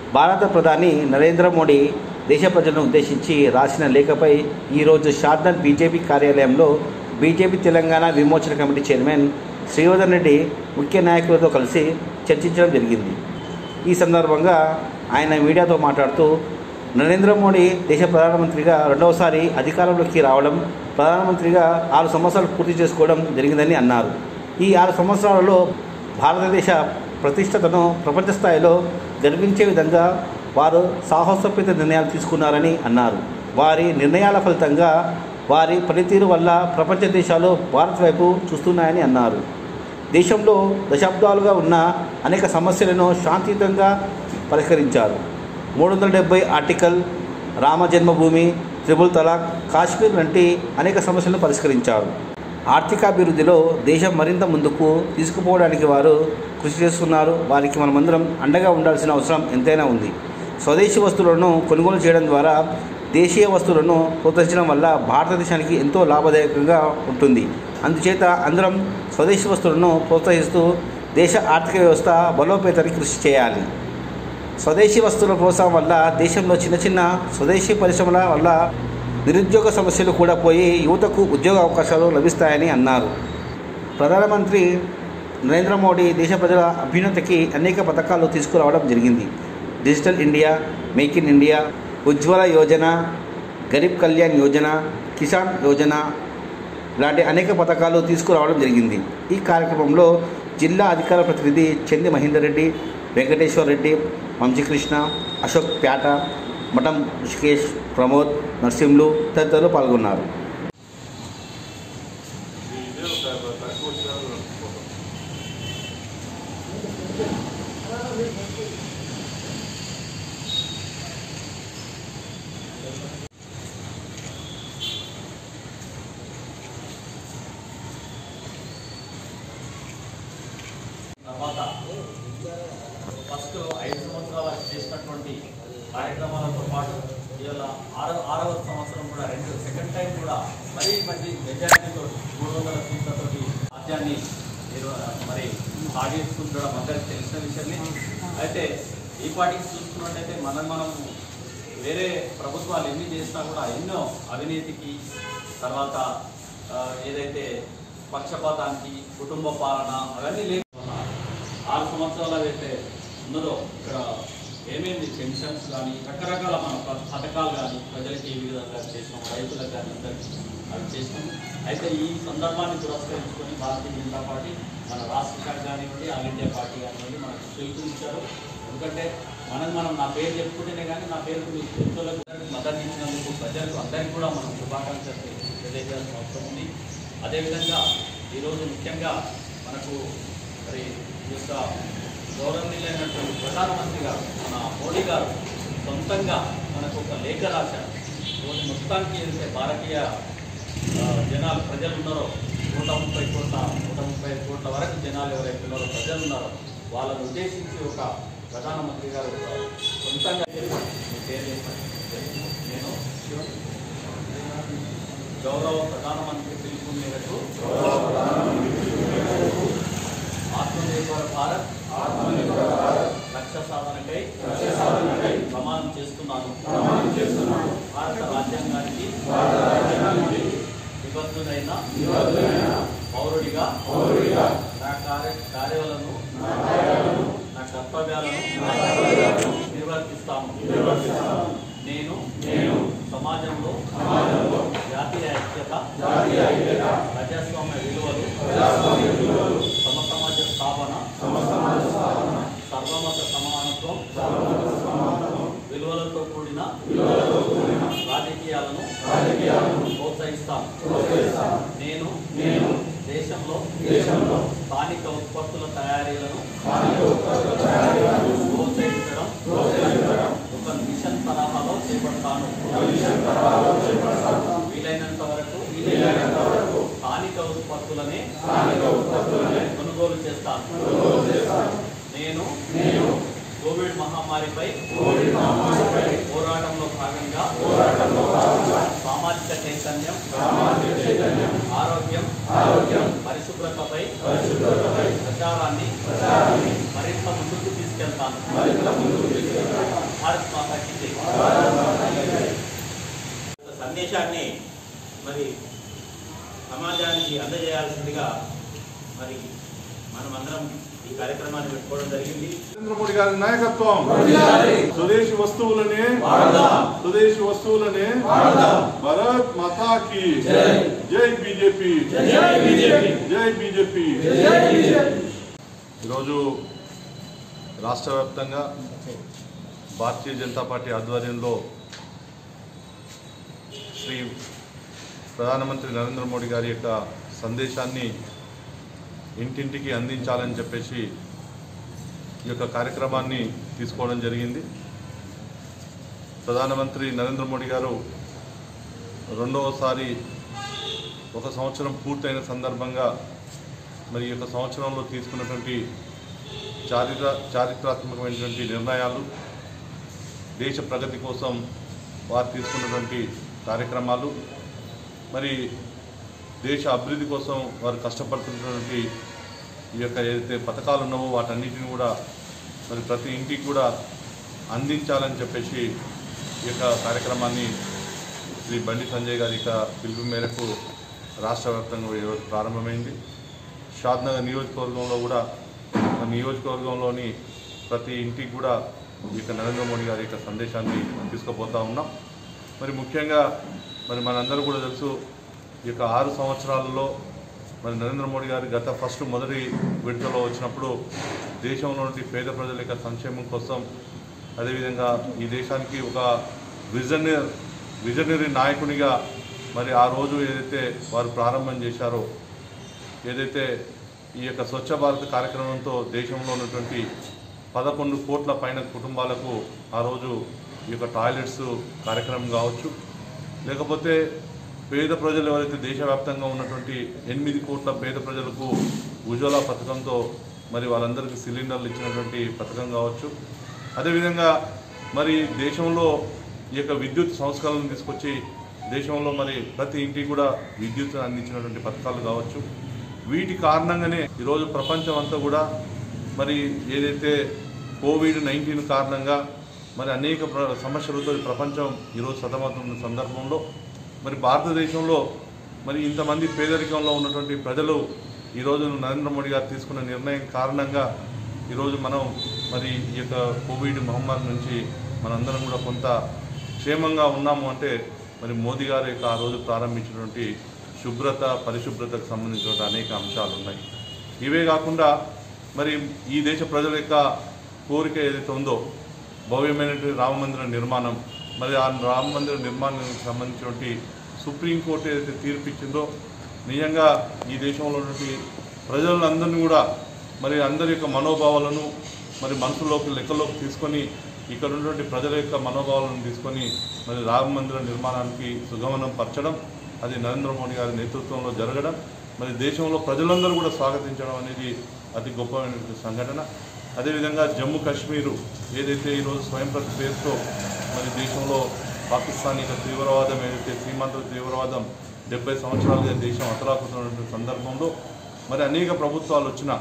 భారత ప్రధాని నరేంద్ర మోడీ దేశ ప్రజలను ఉద్దేశించి రాసిన లేఖపై ఈరోజు షాద్నగర్ బీజేపీ కార్యాలయంలో బీజేపీ తెలంగాణ విమోచన కమిటీ చైర్మన్ శ్రీవర్ధన్ రెడ్డి ముఖ్య నాయకులతో కలిసి చర్చించడం జరిగింది. ఈ సందర్భంగా ఆయన మీడియాతో మాట్లాడుతూ నరేంద్ర మోడీ దేశ ప్రధానమంత్రిగా రెండవసారి అధికారంలోకి రావడం, ప్రధానమంత్రిగా 6 సంవత్సరాలు పూర్తి చేసుకోవడం జరిగిందని అన్నారు. ఈ 6 సంవత్సరాలలో భారతదేశ ప్రతిష్టతను ప్రపంచ స్థాయిలో గర్వించే విధంగా వారు సాహసోపేత నిర్ణయాలు తీసుకున్నారని అన్నారు. వారి నిర్ణయాల ఫలితంగా వారి పనితీరు వల్ల ప్రపంచ దేశాలు భారత్ వైపు చూస్తున్నాయని అన్నారు. దేశంలో దశాబ్దాలుగా ఉన్న అనేక సమస్యలను శాంతియుతంగా పరిష్కరించారు. 370 ఆర్టికల్, రామ జన్మభూమి, త్రిపుల్ తలాక్, కాశ్మీర్ వంటి అనేక సమస్యలను పరిష్కరించారు. ఆర్థికాభివృద్ధిలో దేశం మరింత ముందుకు తీసుకుపోవడానికి వారు కృషి చేస్తున్నారు. వారికి మనమందరం అండగా ఉండాల్సిన అవసరం ఎంతైనా ఉంది. స్వదేశీ వస్తువులను కొనుగోలు చేయడం ద్వారా దేశీయ వస్తువులను ప్రోత్సహించడం వల్ల భారతదేశానికి ఎంతో లాభదాయకంగా ఉంటుంది. అందుచేత అందరం స్వదేశీ వస్తువులను ప్రోత్సహిస్తూ దేశ ఆర్థిక వ్యవస్థ బలోపేతానికి కృషి చేయాలి. స్వదేశీ వస్తువుల ప్రోత్సాహం వల్ల దేశంలో చిన్న చిన్న స్వదేశీ పరిశ్రమల వల్ల నిరుద్యోగ సమస్యలు కూడా పోయి యువతకు ఉద్యోగ అవకాశాలు లభిస్తాయని అన్నారు. ప్రధానమంత్రి నరేంద్ర మోడీ దేశ ప్రజల అభ్యున్నతికి అనేక పథకాలు తీసుకురావడం జరిగింది. Digital India, make in India, Ujjwala Yojana, Garib Kalyan Yojana, Kisan Yojana లాంటి అనేక పథకాలు తీసుకురావడం జరిగింది. ఈ కార్యక్రమంలో జిల్లా అధికార ప్రతినిధి చంది మహేందర్ రెడ్డి, వెంకటేశ్వర్ రెడ్డి, వంశీకృష్ణ, అశోక్ ప్యాట, మఠం ఋషికేష్, ప్రమోద్, నర్సింహులు తదితరులు పాల్గొన్నారు. తర్వాత ఫస్ట్ 5 సంవత్సరాల చేసినటువంటి కార్యక్రమాలతో పాటు ఇవాళ 6వ సంవత్సరం కూడా సెకండ్ టైం కూడా మరీ మంచి మెజారిటీతో 300 సీట్లతోటి రాజ్యాన్ని మరి సాగిస్తుండడం అందరికీ తెలిసిన విషయాన్ని. అయితే ఈ పార్టీకి చూసుకున్నట్టయితే మనం వేరే ప్రభుత్వాలు ఎన్ని చేసినా కూడా ఎన్నో అవినీతికి, తర్వాత ఏదైతే పక్షపాతానికి, కుటుంబ పాలన అవన్నీ లేదు. 6 సంవత్సరాలు అయితే ఉన్నదో ఇక్కడ ఏమేమి పెన్షన్స్ కానీ రకరకాల మన పథకాలు కానీ ప్రజలకి ఏ విధంగా చేసినాం, రైతులకు కానీ అందరికీ అవి చేసినాం. అయితే ఈ సందర్భాన్ని పురస్కరించుకొని భారతీయ జనతా పార్టీ మన రాష్ట్ర శాఖ కానివ్వండి, ఆల్ ఇండియా పార్టీ కానివ్వండి మనకు పిలుపునిచ్చారు. ఎందుకంటే మనం నా పేరు చెప్పుకుంటేనే కానీ నా పేరుకు మీ చేతులకు మద్దతు ఇచ్చినందుకు ప్రజలకు అందరికీ కూడా మనం శుభాకాంక్షలు తెలియజేయాల్సిన అవసరం ఉంది. అదేవిధంగా ఈరోజు ముఖ్యంగా మనకు మరి ఈ యొక్క గౌరవనీయులైనటువంటి ప్రధానమంత్రి గారు మన మోడీ గారు సొంతంగా మనకు ఒక లేఖ రాశారు. రోజు మొత్తానికి ఏదైతే భారతీయ జనాలు ప్రజలు ఉన్నారో 135 కోట్ల వరకు జనాలు ఎవరైతే ఉన్నారో ప్రజలు ఉన్నారో వాళ్ళను ఉద్దేశించి ఒక ప్రధానమంత్రి గారు సొంతంగా నేను గౌరవ ప్రధానమంత్రి పిలుపు మేరకు ఆత్మనిర్భర భారత్ లక్ష్య సాధనకై ప్రమాణం చేస్తున్నాను. భారత రాజ్యాంగానికి నిబద్ధుడైన పౌరుడిగా నా కార్యాలను నా కర్తవ్యాలను నిర్వర్తిస్తాను. నేను సమాజంలో జాతీయ ఐక్యత, ప్రజాస్వామ్య విలువలు, సమసమాజ స్థాపన, సర్వమత సమానత్వం విలువలతో కూడిన రాజకీయాలను ప్రోత్సహిస్తాను. నేను దేశంలో స్థానిక ఉత్పత్తుల తయారీలను ప్రోత్సహించడం ఒక మిషన్ తరహాలో చేపడతాను. వీలైనంత వరకు స్థానిక ఉత్పత్తులనే కొనుగోలు చేస్తాను. నేను కోవిడ్ మహమ్మారిపై పోరాటంలో భాగంగా సామాజిక చైతన్యం, ఆరోగ్యం, పరిశుభ్రతపై ప్రచారాన్ని మరింత ముందుకు తీసుకెళ్తాను. భారత్ మాతా కీ జై. సందేశాన్ని మరి సమాజానికి అందజేయాల్సిందిగా మరి మనమందరం ఈ కార్యక్రమాన్ని పెట్టుకోవడం జరిగింది. నరేంద్ర మోడీ గారి నాయకత్వం, స్వదేశీ వస్తువులనే భారత్ మాతా కీ జై బీజేపీ, జై బీజేపీ. ఈరోజు రాష్ట్ర వ్యాప్తంగా భారతీయ జనతా పార్టీ ఆధ్వర్యంలో శ్రీ ప్రధానమంత్రి నరేంద్ర మోడీ గారి యొక్క సందేశాన్ని ఇంటింటికి అందించాలని చెప్పేసి ఈ యొక్క కార్యక్రమాన్ని తీసుకోవడం జరిగింది. ప్రధానమంత్రి నరేంద్ర మోడీ గారు రెండవసారి ఒక సంవత్సరం పూర్తయిన సందర్భంగా మరి ఈ యొక్క సంవత్సరంలో తీసుకున్నటువంటి చారిత్రాత్మకమైనటువంటి నిర్ణయాలు, దేశ ప్రగతి కోసం వారు తీసుకున్నటువంటి కార్యక్రమాలు, మరి దేశ అభివృద్ధి కోసం వారు కష్టపడుతున్నటువంటి ఈ యొక్క ఏదైతే పథకాలు ఉన్నావో వాటన్నిటిని కూడా మరి ప్రతి ఇంటికి కూడా అందించాలని చెప్పేసి ఈ యొక్క కార్యక్రమాన్ని శ్రీ బండి సంజయ్ గారి యొక్క పిలుపు మేరకు రాష్ట్ర వ్యాప్తంగా ఈరోజు ప్రారంభమైంది. షాద్నగర్ నియోజకవర్గంలో కూడా నియోజకవర్గంలోని ప్రతి ఇంటికి కూడా ఈ యొక్క నరేంద్ర మోడీ గారి యొక్క సందేశాన్ని తీసుకుపోతూ ఉన్నాం. మరి ముఖ్యంగా మరి మనందరూ కూడా తెలుసు, ఈ యొక్క 6 సంవత్సరాలలో మరి నరేంద్ర మోడీ గారి మొదటి విడతలో వచ్చినప్పుడు దేశంలో నుండి పేద ప్రజల యొక్క సంక్షేమం కోసం, అదేవిధంగా ఈ దేశానికి ఒక విజనరీ నాయకునిగా మరి ఆ రోజు ఏదైతే వారు ప్రారంభం చేశారో, ఏదైతే ఈ యొక్క స్వచ్ఛ భారత్ కార్యక్రమంతో దేశంలో ఉన్నటువంటి 11 కోట్ల పైన కుటుంబాలకు ఆ రోజు ఈ యొక్క టాయిలెట్స్ కార్యక్రమం కావచ్చు, లేకపోతే పేద ప్రజలు ఎవరైతే దేశవ్యాప్తంగా ఉన్నటువంటి 8 కోట్ల పేద ప్రజలకు ఉజ్వల పథకంతో మరి వాళ్ళందరికీ సిలిండర్లు ఇచ్చినటువంటి పథకం కావచ్చు, అదేవిధంగా మరి దేశంలో ఈ యొక్క విద్యుత్ సంస్కరణను తీసుకొచ్చి దేశంలో మరి ప్రతి ఇంటికి కూడా విద్యుత్ అందించినటువంటి పథకాలు కావచ్చు. వీటి కారణంగానే ఈరోజు ప్రపంచం అంతా కూడా మరి ఏదైతే కోవిడ్-19 కారణంగా మరి అనేక సమస్యలతో ప్రపంచం ఈరోజు సతమతమైన సందర్భంలో మరి భారతదేశంలో మరి ఇంతమంది పేదరికంలో ఉన్నటువంటి ప్రజలు ఈరోజు నరేంద్ర మోడీ గారు తీసుకున్న నిర్ణయం కారణంగా ఈరోజు మనం మరి ఈ యొక్క కోవిడ్ మహమ్మారి నుంచి మనందరం కూడా కొంత క్షేమంగా ఉన్నాము అంటే మరి మోదీ గారు యొక్క ఆ రోజు ప్రారంభించినటువంటి పరిశుభ్రతకు సంబంధించిన అనేక అంశాలు ఉన్నాయి. ఇవే కాకుండా మరి ఈ దేశ ప్రజల యొక్క కోరిక ఏదైతే ఉందో భవ్యమైనటువంటి రామమందిర నిర్మాణం, మరి ఆ రామమందిర నిర్మాణానికి సంబంధించినటువంటి సుప్రీంకోర్టు ఏదైతే తీర్పు ఇచ్చిందో నిజంగా ఈ దేశంలో ఉన్నటువంటి ప్రజలందరినీ కూడా మరి అందరి యొక్క మనోభావాలను మరి లెక్కలోకి తీసుకొని ఇక్కడ ఉన్నటువంటి ప్రజల యొక్క మనోభావాలను తీసుకొని మరి రామమందిర నిర్మాణానికి సుగమనం పరచడం, అది నరేంద్ర మోడీ గారి నేతృత్వంలో జరగడం, మరి దేశంలో ప్రజలందరూ కూడా స్వాగతించడం అనేది అతి గొప్పమైన సంఘటన. అదేవిధంగా జమ్మూ కాశ్మీరు ఏదైతే ఈరోజు స్వయం ప్రతి పేరుతో మరి దేశంలో పాకిస్తాన్ యొక్క తీవ్రవాదం ఏదైతే సీమాంధ్ర తీవ్రవాదం 70 సంవత్సరాలుగా దేశం అతలాకుతున్నటువంటి సందర్భంలో మరి అనేక ప్రభుత్వాలు వచ్చిన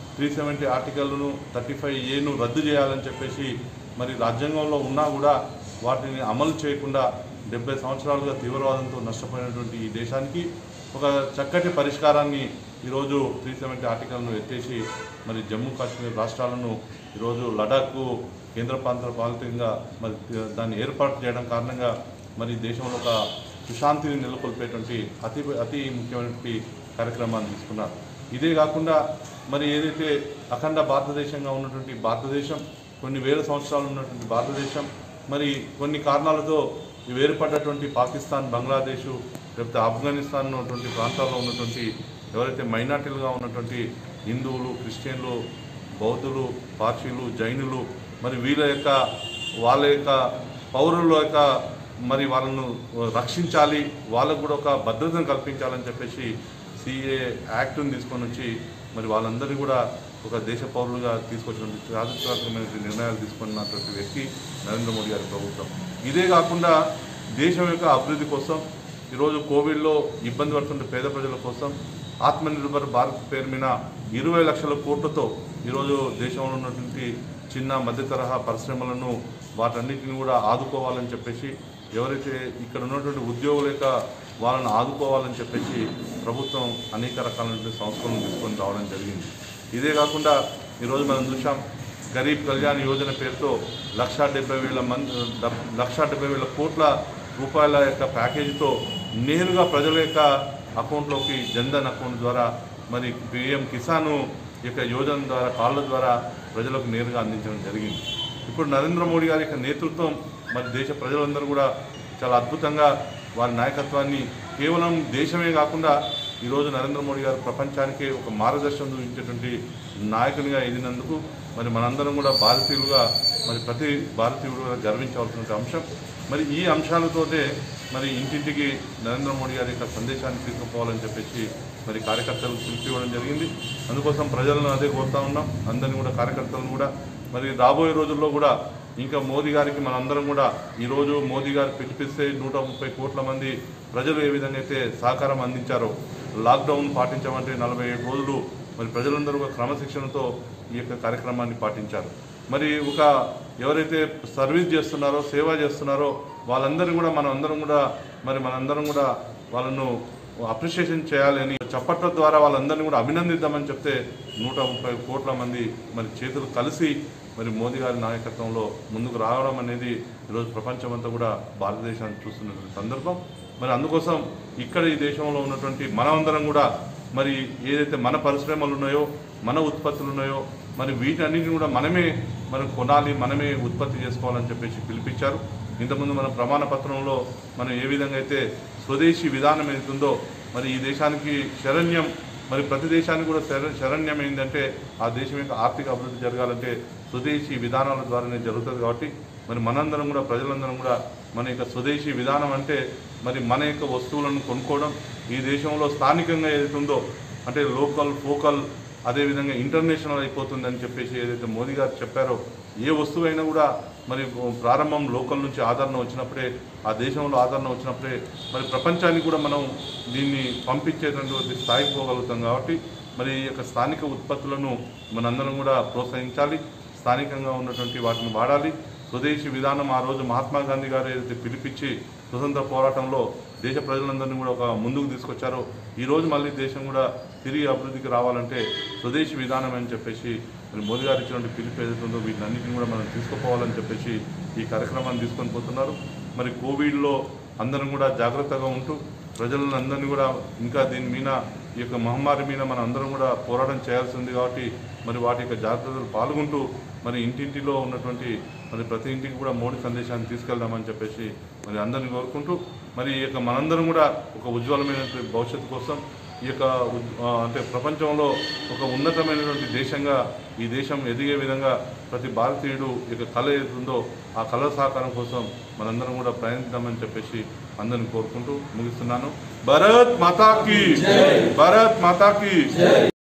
370 ఆర్టికల్ను 35A రద్దు చేయాలని చెప్పేసి మరి రాజ్యాంగంలో ఉన్నా కూడా వాటిని అమలు చేయకుండా 70 సంవత్సరాలుగా తీవ్రవాదంతో నష్టపోయినటువంటి ఈ దేశానికి ఒక చక్కటి పరిష్కారాన్ని ఈరోజు 370 ఆర్టికల్ను ఎత్తేసి మరి జమ్మూ కాశ్మీర్ రాష్ట్రాలను ఈరోజు లడాఖ్కు కేంద్రపాలిత ప్రాంతంగా మరి దాన్ని ఏర్పాటు చేయడం కారణంగా మరి దేశంలో ఒక సుశాంతిని నెలకొల్పేటువంటి అతి ముఖ్యమైనటువంటి కార్యక్రమాన్ని తీసుకున్నారు. ఇదే కాకుండా మరి ఏదైతే అఖండ భారతదేశంగా ఉన్నటువంటి భారతదేశం, కొన్ని వేల సంవత్సరాలు ఉన్నటువంటి భారతదేశం మరి కొన్ని కారణాలతో వేరుపడ్డటువంటి పాకిస్తాన్, బంగ్లాదేశ్, లేకపోతే ఆఫ్ఘనిస్తాన్ ఉన్నటువంటి ప్రాంతాల్లో ఉన్నటువంటి ఎవరైతే మైనార్టీలుగా ఉన్నటువంటి హిందువులు, క్రిస్టియన్లు, బౌద్ధులు, పార్సీలు, జైనులు మరి వాళ్ళ యొక్క పౌరుల యొక్క మరి వాళ్ళను రక్షించాలి, వాళ్ళకు కూడా ఒక భద్రతను కల్పించాలని చెప్పేసి CAA యాక్ట్ను తీసుకొని వచ్చి మరి వాళ్ళందరినీ కూడా ఒక దేశ పౌరులుగా తీసుకొచ్చినటువంటి చారిత్రాత్మకమైన నిర్ణయాలు తీసుకున్నటువంటి వ్యక్తి నరేంద్ర మోడీ గారి ప్రభుత్వం. ఇదే కాకుండా దేశం యొక్క అభివృద్ధి కోసం ఈరోజు కోవిడ్లో ఇబ్బంది పడుతున్న పేద ప్రజల కోసం ఆత్మనిర్భర్ భారత్ పేరు మీద 20 లక్షల కోట్లతో ఈరోజు దేశంలో ఉన్నటువంటి చిన్న మధ్య తరహా పరిశ్రమలను వాటన్నిటిని కూడా ఆదుకోవాలని చెప్పేసి, ఎవరైతే ఇక్కడ ఉన్నటువంటి ఉద్యోగుల యొక్క వాళ్ళని ఆదుకోవాలని చెప్పేసి ప్రభుత్వం అనేక రకాలైనటువంటి సంస్కరణలు తీసుకొని రావడం జరిగింది. ఇదే కాకుండా ఈరోజు మనం చూసాం, గరీబ్ కళ్యాణ్ యోజన పేరుతో 1,70,000 కోట్ల రూపాయల యొక్క ప్యాకేజీతో నేరుగా ప్రజల యొక్క అకౌంట్లోకి జన్ధన్ అకౌంట్ ద్వారా మరి PM కిసాన్ యొక్క యోజన ద్వారా కాళ్ళ ద్వారా ప్రజలకు నేరుగా అందించడం జరిగింది. ఇప్పుడు నరేంద్ర మోడీ గారి యొక్క నేతృత్వం మరి దేశ ప్రజలందరూ కూడా చాలా అద్భుతంగా వారి నాయకత్వాన్ని కేవలం దేశమే కాకుండా ఈరోజు నరేంద్ర మోడీ గారు ప్రపంచానికే ఒక మార్గదర్శనం చూపించేటువంటి నాయకునిగా ఎదిగినందుకు మరి మనందరం కూడా భారతీయులుగా మరి ప్రతి భారతీయుడుగా గర్వించవలసిన అంశం. మరి ఈ అంశాలతోనే మరి ఇంటింటికి నరేంద్ర మోడీ గారి యొక్క సందేశాన్ని తీసుకుపోవాలని చెప్పేసి మరి కార్యకర్తలకు పిలిపివ్వడం జరిగింది. అందుకోసం ప్రజలను అదే కోరుతా ఉన్నాం, అందరినీ కూడా కార్యకర్తలను కూడా మరి రాబోయే రోజుల్లో కూడా ఇంకా మోదీ గారికి మనందరం కూడా ఈరోజు మోదీ గారు పిలిపిస్తే 130 కోట్ల మంది ప్రజలు ఏ విధంగా అయితే సహకారం అందించారో, లాక్డౌన్ పాటించమంటే 47 రోజులు మరి ప్రజలందరూ ఒక క్రమశిక్షణతో ఈ యొక్క కార్యక్రమాన్ని పాటించారు. మరి ఒక ఎవరైతే సర్వీస్ చేస్తున్నారో, సేవ చేస్తున్నారో వాళ్ళందరూ కూడా మనందరం కూడా వాళ్ళను అప్రిషియేషన్ చేయాలని చప్పట్ల ద్వారా వాళ్ళందరినీ కూడా అభినందిద్దామని చెప్తే 130 కోట్ల మంది మరి చేతులు కలిసి మరి మోదీ గారి నాయకత్వంలో ముందుకు రావడం అనేది ఈరోజు ప్రపంచమంతా కూడా భారతదేశాన్ని చూస్తున్న సందర్భం. మరి అందుకోసం ఇక్కడ ఈ దేశంలో ఉన్నటువంటి మనమందరం కూడా మరి ఏదైతే మన పరిశ్రమలు ఉన్నాయో, మన ఉత్పత్తులు ఉన్నాయో మరి వీటన్నిటిని కూడా మనం కొనాలి, మనమే ఉత్పత్తి చేసుకోవాలని చెప్పేసి పిలిపించారు. ఇంతకుముందు మన ప్రమాణ పత్రంలో మనం ఏ విధంగా అయితే స్వదేశీ విధానం ఏతుందో మరి ఈ దేశానికి శరణ్యం, మరి ప్రతి దేశానికి కూడా శరణ్యం ఏంటంటే ఆ దేశం యొక్క ఆర్థిక అభివృద్ధి జరగాలంటే స్వదేశీ విధానాల ద్వారానే జరుగుతుంది. కాబట్టి మరి మనందరం కూడా ప్రజలందరం కూడా మన యొక్క స్వదేశీ విధానం అంటే మరి మన యొక్క వస్తువులను కొనుక్కోవడం, ఈ దేశంలో స్థానికంగా ఏదైతుందో అంటే లోకల్, ఫోకల్, అదేవిధంగా ఇంటర్నేషనల్ అయిపోతుందని చెప్పేసి ఏదైతే మోదీ గారు చెప్పారో, ఏ వస్తువైనా కూడా మరి ప్రారంభం లోకల్ నుంచి ఆదరణ వచ్చినప్పుడే, ఆ దేశంలో ఆదరణ వచ్చినప్పుడే మరి ప్రపంచానికి కూడా మనం దీన్ని పంపించేటటువంటి స్థాయికి పోగలుగుతాం. కాబట్టి మరి ఈ యొక్క స్థానిక ఉత్పత్తులను మనందరం కూడా ప్రోత్సహించాలి, స్థానికంగా ఉన్నటువంటి వాటిని వాడాలి. స్వదేశీ విధానం ఆ రోజు మహాత్మా గాంధీ గారు ఏదైతే పిలిపించి స్వతంత్ర పోరాటంలో దేశ ప్రజలందరినీ కూడా ఒక ముందుకు తీసుకొచ్చారో, ఈరోజు మళ్ళీ దేశం కూడా తిరిగి అభివృద్ధికి రావాలంటే స్వదేశీ విధానం అని చెప్పేసి మరి మోదీ గారు ఇచ్చినటువంటి పిలుపు ఏదైతుందో వీటన్నిటిని కూడా మనం తీసుకుపోవాలని చెప్పేసి ఈ కార్యక్రమాన్ని తీసుకొని పోతున్నారు. మరి కోవిడ్లో అందరం కూడా జాగ్రత్తగా ఉంటూ ప్రజలను అందరినీ కూడా ఇంకా దీని మీద ఈ యొక్క మహమ్మారి మీద మనం అందరం కూడా పోరాటం చేయాల్సి ఉంది. కాబట్టి మరి వాటి యొక్క జాగ్రత్తలు పాల్గొంటూ మరి ఇంటింటిలో ఉన్నటువంటి మరి ప్రతి ఇంటికి కూడా మోడీ సందేశాన్ని తీసుకెళ్దామని చెప్పేసి మరి అందరినీ కోరుకుంటూ మరి ఈ యొక్క మనందరం కూడా ఒక ఉజ్వలమైనటువంటి భవిష్యత్తు కోసం ఈ యొక్క అంటే ప్రపంచంలో ఒక ఉన్నతమైనటువంటి దేశంగా ఈ దేశం ఎదిగే విధంగా ప్రతి భారతీయుడు ఈ యొక్క కళ ఏదుందో ఆ కళ సహకారం కోసం మనందరం కూడా ప్రయత్నిద్దామని చెప్పేసి అందరిని కోరుకుంటూ ముగిస్తున్నాను. భారత్ మాతా కీ, భారత్ మాతా కీ.